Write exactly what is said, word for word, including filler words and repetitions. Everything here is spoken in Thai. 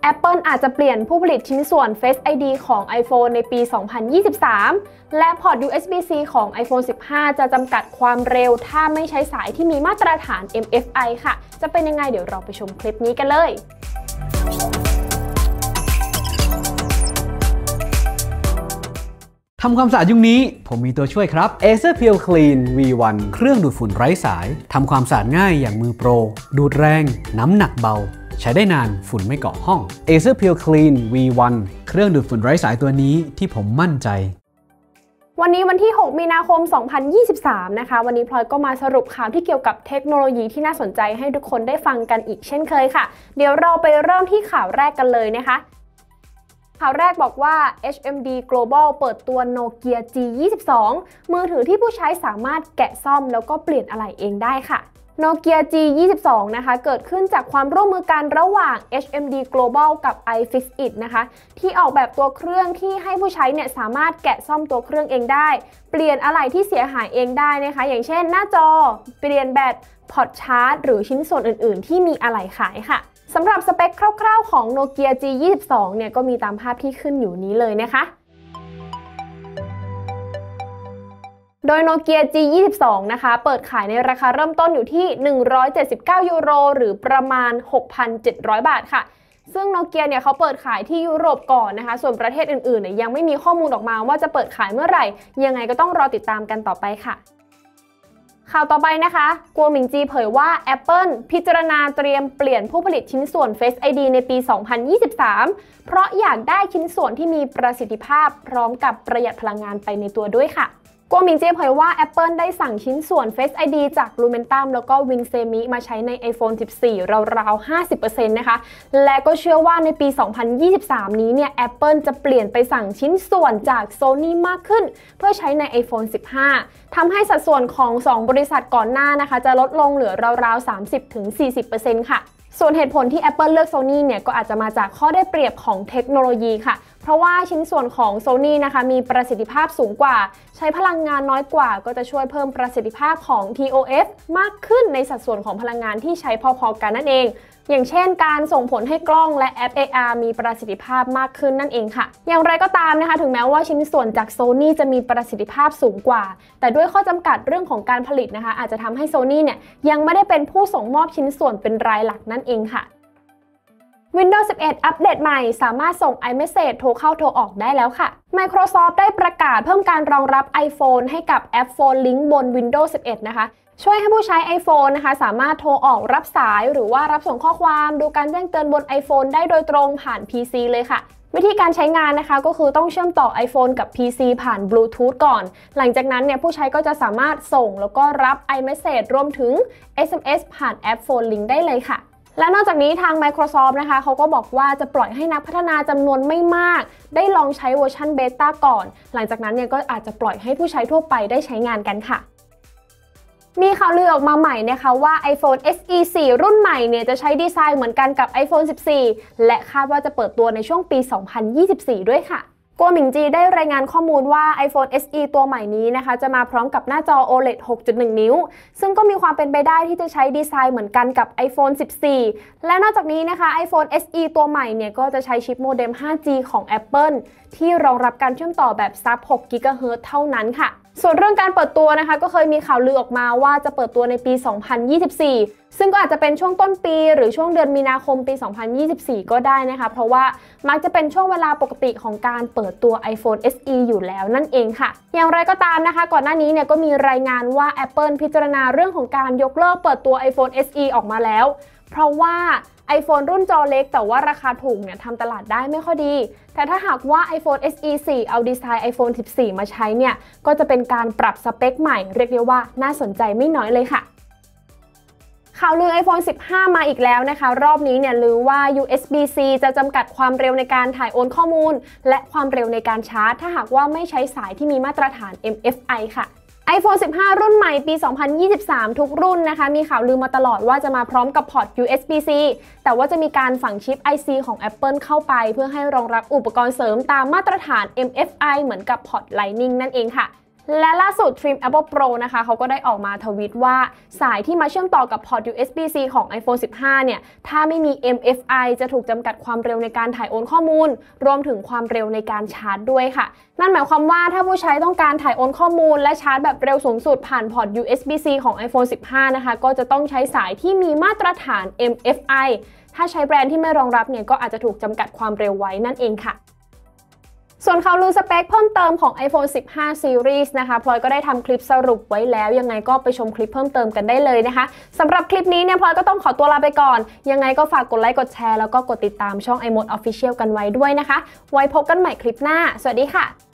Apple อาจจะเปลี่ยนผู้ผลิตชิ้นส่วน Face ไอ ดี ของ iPhone ในปี สองพันยี่สิบสาม และพอร์ต ยู เอส บี ซี ของ iPhone สิบห้า จะจำกัดความเร็วถ้าไม่ใช้สายที่มีมาตรฐาน เอ็ม เอฟ ไอ ค่ะจะเป็นยังไงเดี๋ยวเราไปชมคลิปนี้กันเลยทำความสะอาดยุคนี้ผมมีตัวช่วยครับ Acer Pure Clean วี วัน เครื่องดูดฝุ่นไร้สายทำความสะอาดง่ายอย่างมือโปรดูดแรงน้ำหนักเบาใช้ได้นานฝุ่นไม่เกาะห้อง Acer Pure Clean วี วัน เครื่องดูดฝุ่นไร้สายตัวนี้ที่ผมมั่นใจวันนี้วันที่ หก มีนาคม สองพันยี่สิบสาม นะคะวันนี้พลอยก็มาสรุปข่าวที่เกี่ยวกับเทคโนโลยีที่น่าสนใจให้ทุกคนได้ฟังกันอีกเช่นเคยค่ะเดี๋ยวเราไปเริ่มที่ข่าวแรกกันเลยนะคะข่าวแรกบอกว่า เอช เอ็ม ดี Global เปิดตัว Nokia จี ยี่สิบสอง มือถือที่ผู้ใช้สามารถแกะซ่อมแล้วก็เปลี่ยนอะไหล่เองได้ค่ะ Nokia จี ยี่สิบสอง นะคะเกิดขึ้นจากความร่วมมือกันระหว่าง เอช เอ็ม ดี Global กับ iFixit นะคะที่ออกแบบตัวเครื่องที่ให้ผู้ใช้เนี่ยสามารถแกะซ่อมตัวเครื่องเองได้เปลี่ยนอะไหล่ที่เสียหายเองได้นะคะอย่างเช่นหน้าจอเปลี่ยนแบตพอร์ตชาร์จหรือชิ้นส่วนอื่นๆที่มีอะไหล่ขายค่ะสำหรับสเปคคร่าวๆของ Nokia จี ยี่สิบสอง เนี่ยก็มีตามภาพที่ขึ้นอยู่นี้เลยนะคะโดย Nokia จี ยี่สิบสอง นะคะเปิดขายในราคาเริ่มต้นอยู่ที่หนึ่งร้อยเจ็ดสิบเก้ายูโรหรือประมาณ หกพันเจ็ดร้อย บาทค่ะซึ่ง Nokia เนี่ยเขาเปิดขายที่ยุโรปก่อนนะคะส่วนประเทศอื่นๆเนี่ยยังไม่มีข้อมูลออกมาว่าจะเปิดขายเมื่อไหร่ยังไงก็ต้องรอติดตามกันต่อไปค่ะข่าวต่อไปนะคะกัวหมิงจีเผยว่า Apple พิจารณาเตรียมเปลี่ยนผู้ผลิตชิ้นส่วน Face ไอ ดี ในปี สองพันยี่สิบสาม เพราะอยากได้ชิ้นส่วนที่มีประสิทธิภาพพร้อมกับประหยัดพลังงานไปในตัวด้วยค่ะกัวหมิงจีเผยว่า Apple ได้สั่งชิ้นส่วน Face ไอ ดี จาก Lumentum แล้วก็ Winsemi มาใช้ใน iPhone สิบสี่ ราวๆ ห้าสิบเปอร์เซ็นต์ นะคะและก็เชื่อว่าในปี สองพันยี่สิบสาม นี้เนี่ย Apple จะเปลี่ยนไปสั่งชิ้นส่วนจาก Sony มากขึ้นเพื่อใช้ใน iPhone สิบห้า ทำให้สัดส่วนของสองบริษัทก่อนหน้านะคะจะลดลงเหลือราวๆ สามสิบถึงสี่สิบเปอร์เซ็นต์ ค่ะส่วนเหตุผลที่ Apple เลือก Sony เนี่ยก็อาจจะมาจากข้อได้เปรียบของเทคโนโลยีค่ะเพราะว่าชิ้นส่วนของ Sony นะคะมีประสิทธิภาพสูงกว่าใช้พลังงานน้อยกว่าก็จะช่วยเพิ่มประสิทธิภาพของ ที โอ เอฟ มากขึ้นในสัดส่วนของพลังงานที่ใช้พอๆกันนั่นเองอย่างเช่นการส่งผลให้กล้องและแอป เอ อาร์ มีประสิทธิภาพมากขึ้นนั่นเองค่ะอย่างไรก็ตามนะคะถึงแม้ว่าชิ้นส่วนจาก Sony จะมีประสิทธิภาพสูงกว่าแต่ด้วยข้อจำกัดเรื่องของการผลิตนะคะอาจจะทำให้ Sony เนี่ยยังไม่ได้เป็นผู้ส่งมอบชิ้นส่วนเป็นรายหลักนั่นเองค่ะWindows สิบเอ็ด อัปเดตใหม่สามารถส่ง iMessage โทรเข้าโทรออกได้แล้วค่ะ Microsoft ได้ประกาศเพิ่มการรองรับ iPhone ให้กับแอป Phone Link บน Windows สิบเอ็ด นะคะช่วยให้ผู้ใช้ iPhone นะคะสามารถโทรออกรับสายหรือว่ารับส่งข้อความดูการแจ้งเตือนบน iPhone ได้โดยตรงผ่าน พี ซี เลยค่ะวิธีการใช้งานนะคะก็คือต้องเชื่อมต่อ iPhone กับ พี ซี ผ่าน Bluetooth ก่อนหลังจากนั้นเนี่ยผู้ใช้ก็จะสามารถส่งแล้วก็รับ iMessage รวมถึง เอส เอ็ม เอส ผ่านแอป Phone Link ได้เลยค่ะและนอกจากนี้ทาง Microsoft นะคะเขาก็บอกว่าจะปล่อยให้นักพัฒนาจำนวนไม่มากได้ลองใช้เวอร์ชันเบต้าก่อนหลังจากนั้นเนี่ยก็อาจจะปล่อยให้ผู้ใช้ทั่วไปได้ใช้งานกันค่ะมีข่าวลือออกมาใหม่นะคะว่า iPhone เอส อี โฟร์ รุ่นใหม่เนี่ยจะใช้ดีไซน์เหมือนกันกับ iPhone สิบสี่ และคาดว่าจะเปิดตัวในช่วงปี สองพันยี่สิบสี่ ด้วยค่ะกัวหมิงจีได้รายงานข้อมูลว่า iPhone เอส อี ตัวใหม่นี้นะคะจะมาพร้อมกับหน้าจอ โอ แอล อี ดี หกจุดหนึ่ง นิ้วซึ่งก็มีความเป็นไปได้ที่จะใช้ดีไซน์เหมือนกันกับ iPhone สิบสี่ และนอกจากนี้นะคะ iPhone เอส อี ตัวใหม่เนี่ยก็จะใช้ชิปโมเด็ม ไฟว์จี ของ Apple ที่รองรับการเชื่อมต่อแบบซับ หกกิกะเฮิรตซ์ เท่านั้นค่ะส่วนเรื่องการเปิดตัวนะคะก็เคยมีข่าวลือออกมาว่าจะเปิดตัวในปี สองพันยี่สิบสี่ ซึ่งก็อาจจะเป็นช่วงต้นปีหรือช่วงเดือนมีนาคมปี สองพันยี่สิบสี่ ก็ได้นะคะเพราะว่ามักจะเป็นช่วงเวลาปกติของการเปิดตัว iPhone เอส อี อยู่แล้วนั่นเองค่ะอย่างไรก็ตามนะคะก่อนหน้านี้เนี่ยก็มีรายงานว่า Apple พิจารณาเรื่องของการยกเลิกเปิดตัว iPhone เอส อี ออกมาแล้วเพราะว่า iPhone รุ่นจอเล็กแต่ว่าราคาถูกเนี่ยทำตลาดได้ไม่ค่อยดีแต่ถ้าหากว่า iPhone เอส อี โฟร์ เอาดีไซน์ iPhone สิบสี่ มาใช้เนี่ยก็จะเป็นการปรับสเปคใหม่เรียกได้ว่าน่าสนใจไม่น้อยเลยค่ะข่าวลือ iPhone สิบห้า มาอีกแล้วนะคะรอบนี้เนี่ยลือว่า ยู เอส บี ซี จะจำกัดความเร็วในการถ่ายโอนข้อมูลและความเร็วในการชาร์จถ้าหากว่าไม่ใช้สายที่มีมาตรฐาน เอ็ม เอฟ ไอ ค่ะiPhone สิบห้า รุ่นใหม่ปี สองพันยี่สิบสาม ทุกรุ่นนะคะมีข่าวลือมาตลอดว่าจะมาพร้อมกับพอร์ต ยู เอส บี ซี แต่ว่าจะมีการฝังชิป ไอ ซี ของ Apple เข้าไปเพื่อให้รองรับอุปกรณ์เสริมตามมาตรฐาน เอ็ม เอฟ ไอ เหมือนกับพอร์ต Lightning นั่นเองค่ะและล่าสุดทีม Apple Pro นะคะเขาก็ได้ออกมาทวีตว่าสายที่มาเชื่อมต่อกับพอร์ต ยู เอส บี ซี ของ iPhone สิบห้า เนี่ยถ้าไม่มี เอ็ม เอฟ ไอ จะถูกจำกัดความเร็วในการถ่ายโอนข้อมูลรวมถึงความเร็วในการชาร์จด้วยค่ะนั่นหมายความว่าถ้าผู้ใช้ต้องการถ่ายโอนข้อมูลและชาร์จแบบเร็วสูงสุดผ่านพอร์ต ยู เอส บี ซี ของ iPhone สิบห้า นะคะก็จะต้องใช้สายที่มีมาตรฐาน เอ็ม เอฟ ไอ ถ้าใช้แบรนด์ที่ไม่รองรับเนี่ยก็อาจจะถูกจำกัดความเร็วไว้นั่นเองค่ะส่วนข่าวลือสเปคเพิ่มเติมของ iPhone สิบห้า Series นะคะพลอยก็ได้ทำคลิปสรุปไว้แล้วยังไงก็ไปชมคลิปเพิ่มเติมกันได้เลยนะคะสำหรับคลิปนี้เนี่ยพลอยก็ต้องขอตัวลาไปก่อนยังไงก็ฝากกดไลค์กดแชร์แล้วก็กดติดตามช่อง iMode Official กันไว้ด้วยนะคะไว้พบกันใหม่คลิปหน้าสวัสดีค่ะ